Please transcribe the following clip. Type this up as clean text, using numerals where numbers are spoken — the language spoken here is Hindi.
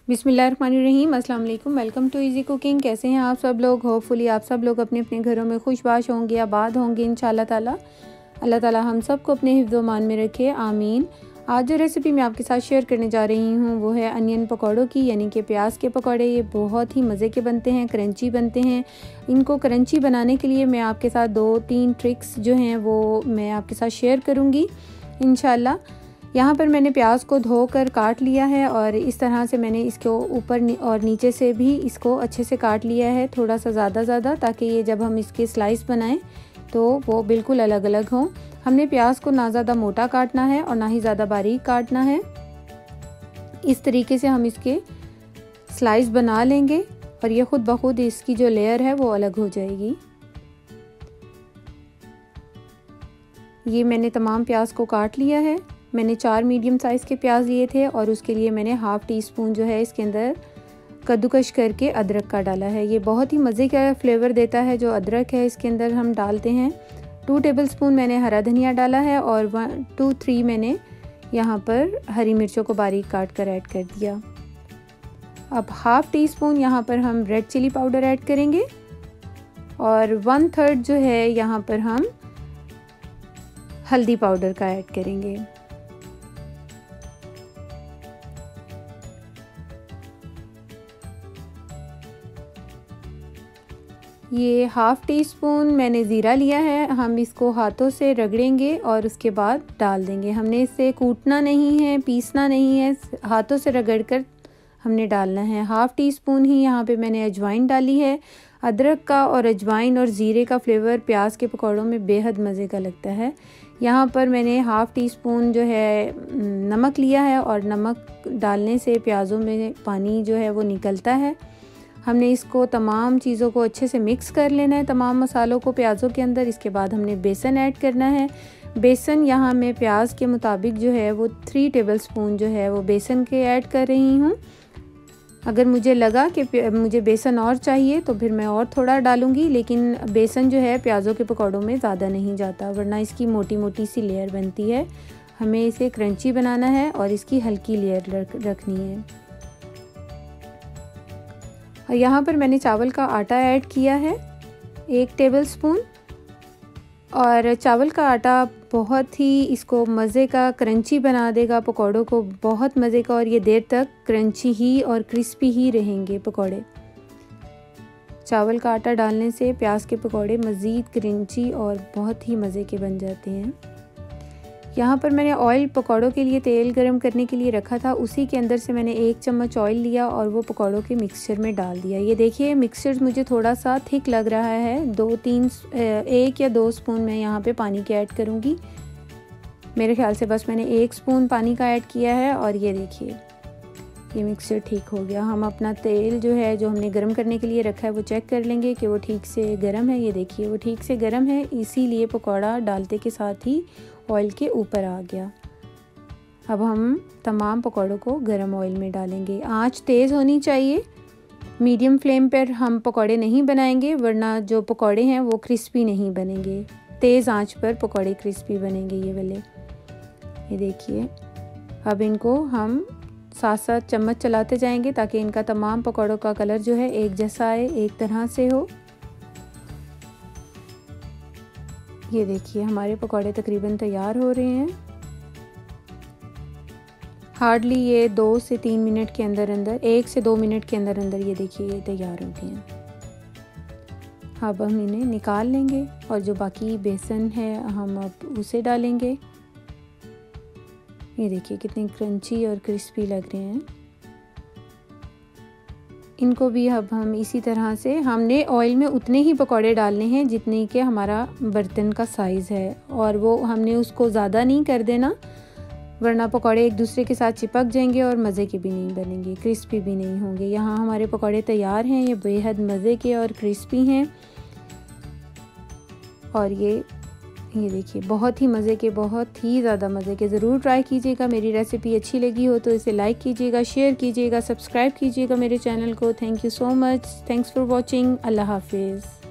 बिस्मिल्लाहिर्रहमानिर्रहीम, अस्सलाम वालेकुम। Welcome to easy cooking. कैसे हैं आप सब लोग? होपफुली आप सब लोग अपने अपने घरों में खुशबाश होंगे, आबाद होंगे इंशाल्लाह ताला। अल्लाह ताला हम सब को अपने हिफ्ज़ व मान में रखे, आमीन। आज जो रेसिपी मैं आपके साथ शेयर करने जा रही हूँ वो है अनियन पकौड़ों की, यानी कि प्याज के पकौड़े। ये बहुत ही मज़े के बनते हैं, क्रंची बनते हैं। इनको क्रंची बनाने के लिए मैं आपके साथ 2-3 ट्रिक्स जो हैं वो मैं आपके साथ शेयर करूँगी इंशाल्लाह। यहाँ पर मैंने प्याज को धोकर काट लिया है और इस तरह से मैंने इसको ऊपर और नीचे से भी इसको अच्छे से काट लिया है, थोड़ा सा ज़्यादा, ताकि ये जब हम इसके स्लाइस बनाएं तो वो बिल्कुल अलग अलग हों। हमने प्याज को ना ज़्यादा मोटा काटना है और ना ही ज़्यादा बारीक काटना है। इस तरीके से हम इसके स्लाइस बना लेंगे और ये ख़ुद ब खुद इसकी जो लेयर है वो अलग हो जाएगी। ये मैंने तमाम प्याज को काट लिया है। मैंने 4 मीडियम साइज़ के प्याज लिए थे और उसके लिए मैंने हाफ़ टी स्पून जो है इसके अंदर कद्दूकश करके अदरक का डाला है। ये बहुत ही मज़े का फ्लेवर देता है जो अदरक है इसके अंदर हम डालते हैं। 2 टेबलस्पून मैंने हरा धनिया डाला है और 1-2-3 मैंने यहाँ पर हरी मिर्चों को बारीक काट कर ऐड कर दिया। अब हाफ़ टी स्पून यहाँ पर हम रेड चिली पाउडर ऐड करेंगे और 1/3 जो है यहाँ पर हम हल्दी पाउडर का ऐड करेंगे। ये हाफ़ टी स्पून मैंने ज़ीरा लिया है। हम इसको हाथों से रगड़ेंगे और उसके बाद डाल देंगे। हमने इसे कूटना नहीं है, पीसना नहीं है, हाथों से रगड़कर हमने डालना है। हाफ़ टी स्पून ही यहाँ पे मैंने अजवाइन डाली है। अदरक का और अजवाइन और ज़ीरे का फ्लेवर प्याज के पकौड़ों में बेहद मज़े का लगता है। यहाँ पर मैंने हाफ़ टी स्पून जो है नमक लिया है और नमक डालने से प्याज़ों में पानी जो है वो निकलता है। हमने इसको तमाम चीज़ों को अच्छे से मिक्स कर लेना है, तमाम मसालों को प्याज़ों के अंदर। इसके बाद हमने बेसन ऐड करना है। बेसन यहाँ मैं प्याज के मुताबिक जो है वो 3 टेबलस्पून जो है वो बेसन के ऐड कर रही हूँ। अगर मुझे लगा कि मुझे बेसन और चाहिए तो फिर मैं और थोड़ा डालूँगी, लेकिन बेसन जो है प्याज़ों के पकौड़ों में ज़्यादा नहीं जाता, वरना इसकी मोटी मोटी सी लेयर बनती है। हमें इसे क्रंची बनाना है और इसकी हल्की लेयर रखनी है। और यहाँ पर मैंने चावल का आटा ऐड किया है 1 टेबलस्पून। और चावल का आटा बहुत ही इसको मज़े का क्रंची बना देगा, पकौड़ों को बहुत मज़े का, और ये देर तक क्रंची ही और क्रिस्पी ही रहेंगे पकौड़े। चावल का आटा डालने से प्याज के पकौड़े मज़ीद क्रंची और बहुत ही मज़े के बन जाते हैं। यहाँ पर मैंने ऑयल पकौड़ों के लिए तेल गरम करने के लिए रखा था, उसी के अंदर से मैंने 1 चम्मच ऑयल लिया और वो पकौड़ों के मिक्सचर में डाल दिया। ये देखिए मिक्सचर मुझे थोड़ा सा थिक लग रहा है। 1 या 2 स्पून मैं यहाँ पे पानी के ऐड करूँगी। मेरे ख्याल से बस मैंने 1 स्पून पानी का ऐड किया है और ये देखिए ये मिक्सचर ठीक हो गया। हम अपना तेल जो है जो हमने गर्म करने के लिए रखा है वो चेक कर लेंगे कि वो ठीक से गर्म है। ये देखिए वो ठीक से गर्म है, इसीलिए पकौड़ा डालते के साथ ही ऑयल के ऊपर आ गया। अब हम तमाम पकौड़ों को गर्म ऑयल में डालेंगे। आंच तेज़ होनी चाहिए, मीडियम फ्लेम पर हम पकौड़े नहीं बनाएंगे, वरना जो पकौड़े हैं वो क्रिस्पी नहीं बनेंगे। तेज़ आंच पर पकौड़े क्रिस्पी बनेंगे ये वाले। ये देखिए अब इनको हम साथ साथ चम्मच चलाते जाएंगे ताकि इनका तमाम पकौड़ों का कलर जो है एक जैसा आए, एक तरह से हो। ये देखिए हमारे पकौड़े तकरीबन तैयार हो रहे हैं। हार्डली ये 2 से 3 मिनट के अंदर 1 से 2 मिनट के अंदर ये देखिए ये तैयार हो गए हैं। अब हम इन्हें निकाल लेंगे और जो बाकी बेसन है हम अब उसे डालेंगे। ये देखिए कितने क्रंची और क्रिस्पी लग रहे हैं। इनको भी अब हम इसी तरह से, हमने ऑयल में उतने ही पकौड़े डालने हैं जितने के हमारा बर्तन का साइज़ है, और वो हमने उसको ज़्यादा नहीं कर देना, वरना पकौड़े एक दूसरे के साथ चिपक जाएंगे और मज़े के भी नहीं बनेंगे, क्रिस्पी भी नहीं होंगे। यहाँ हमारे पकौड़े तैयार हैं, ये बेहद मज़े के और क्रिस्पी हैं। और ये देखिए बहुत ही मज़े के, बहुत ही ज़्यादा मज़े के। ज़रूर ट्राई कीजिएगा। मेरी रेसिपी अच्छी लगी हो तो इसे लाइक कीजिएगा, शेयर कीजिएगा, सब्सक्राइब कीजिएगा मेरे चैनल को। Thank you so much. Thanks for watching. अल्लाह हाफिज़।